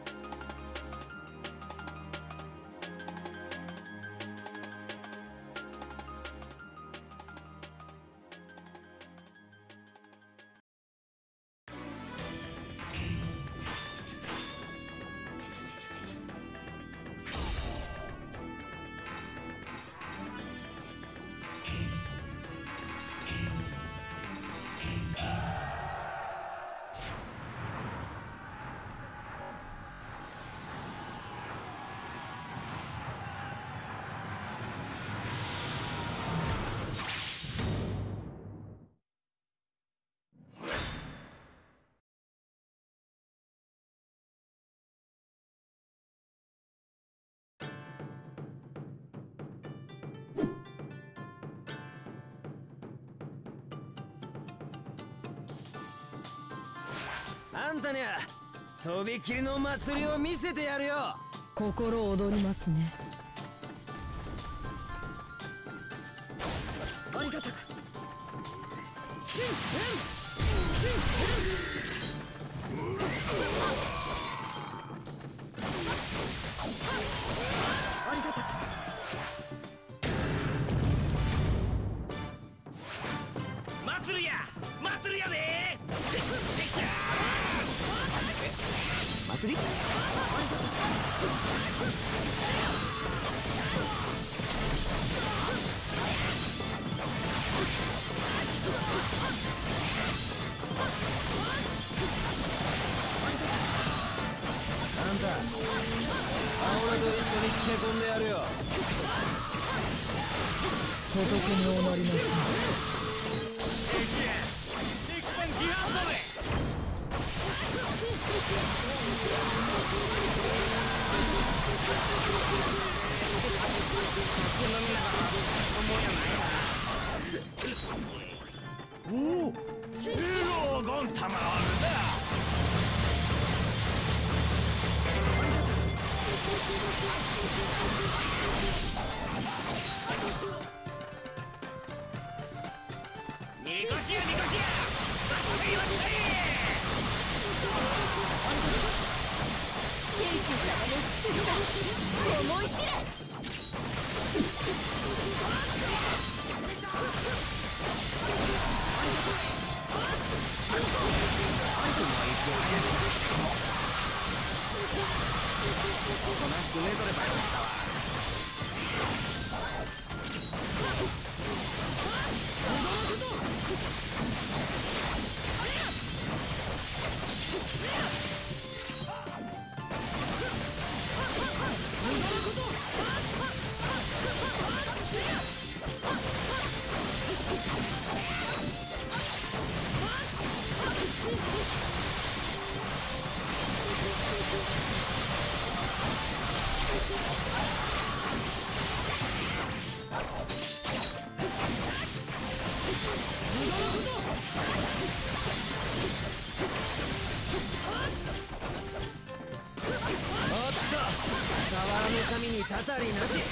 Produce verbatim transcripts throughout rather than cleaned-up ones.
あんたにゃとびきりの祭りを見せてやるよ。 心躍りますね。 ありがたく。ありがたく。祭りや祭りやでー。てきしゃー。祭り？あんた、俺と一緒につけ込んでやるよ。 仏におなりますね。 おお、ヒーローゴンタマールだ。みこしやみこしや、わっしゃいわっしゃい。 剣心様の美しさ思い知れ。 おとなしく寝とればよかったわ。神にたたりなし。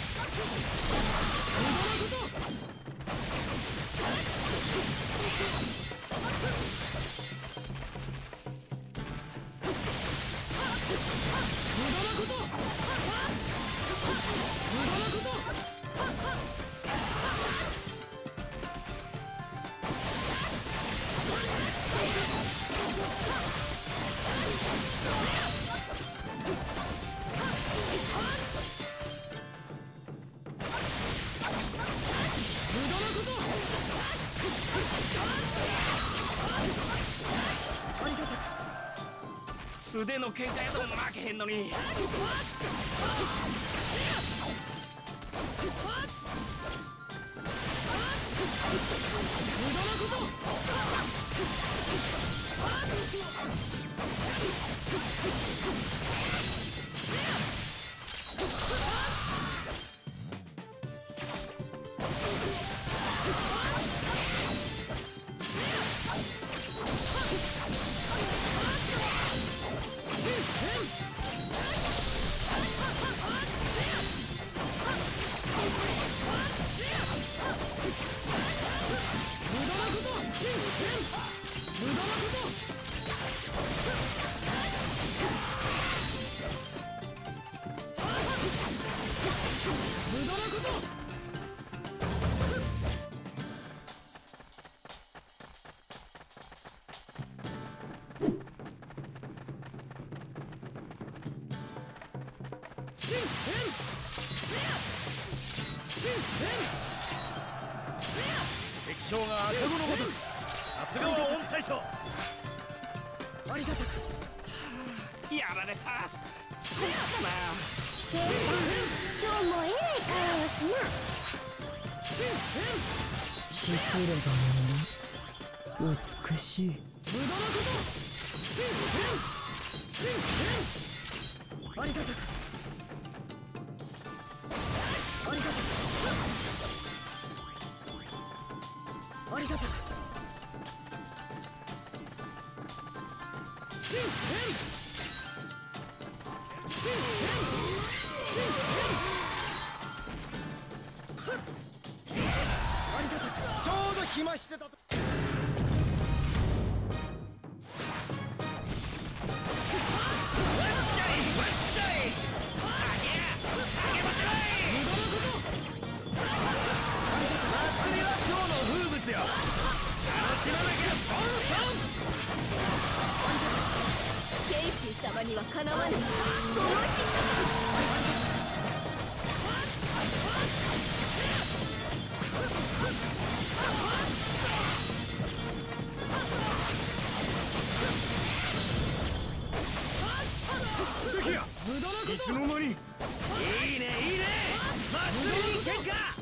素手の喧嘩やとも負けへんのに。無駄なこと敵将が赤子のごとく、さすがは御大将。 ありがたく。 やられた。どうしかな。 ケイさん、今日もえらい顔よすな。 死すれば皆美しい。無駄なこと。ありがたく。ありがたく。ありがたく。 ちょうど暇してたと。 ケイシー様にはかなわぬ。ご容赦。 敵や、いつの間に。いいねいいね、祭りに喧嘩。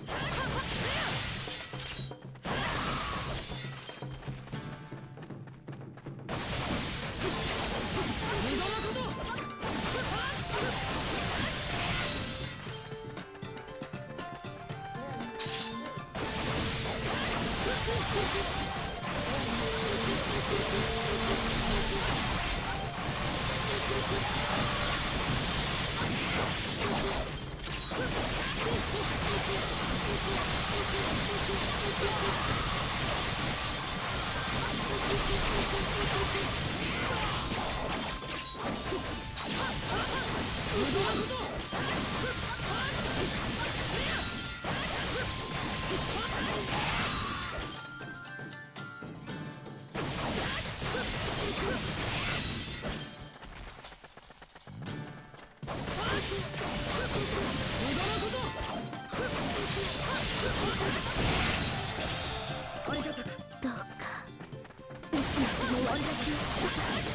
どうかいつまでも私をそばに。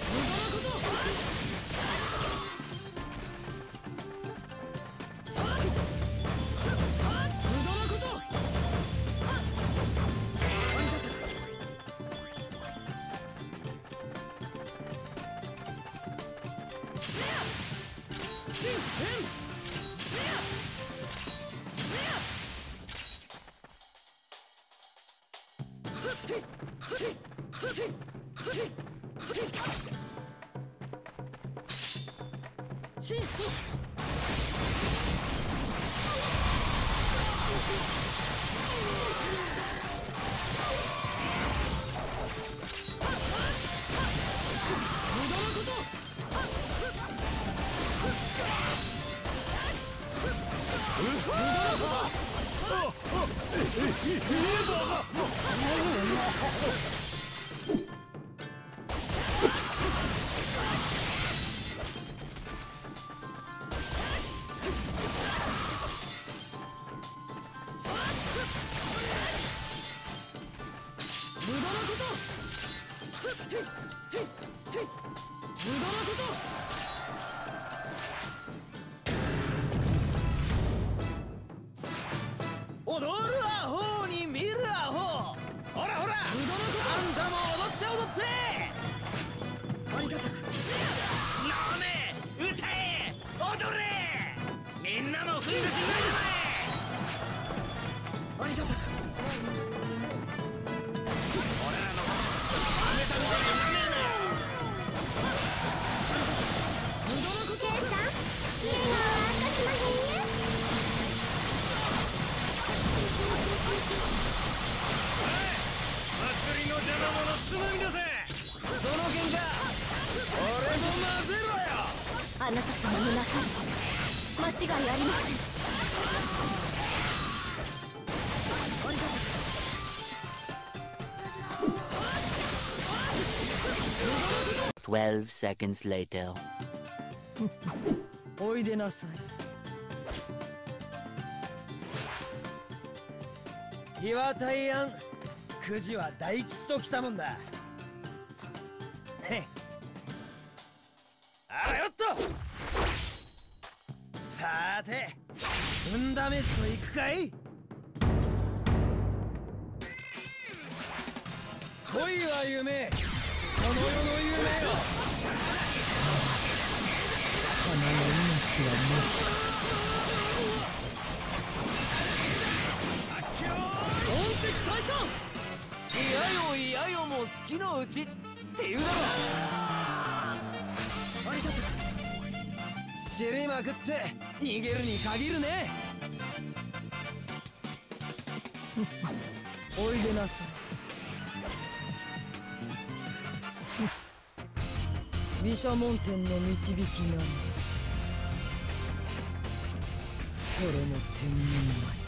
踊るアホに見るアホ。ほらほら、あんたも踊って踊って。ありがたく。飲め、歌え、踊れ。みんなもふんどしになるまえ。ありがたく。俺らの雨さんとなめるなよ。 ケイさん、ケイは明かしまへんや。 祭りの邪魔者つまみ出せ。その喧嘩俺も混ぜろよ。 あなた様のなさる間違いありません。 Twelve seconds later. おいでなさい。 ヒワタイアンくじは大吉ときたもんだ。へっ、あらよっと。さーて運試しといくかい。恋は夢、この世の夢よ。 花の命は文字か。 音的退散。いやよいやよも好きのうちって言うだろ。ありがとう。知りまくって逃げるに限るね。 おいでなさい。毘沙門天の導きなり、これも天人前。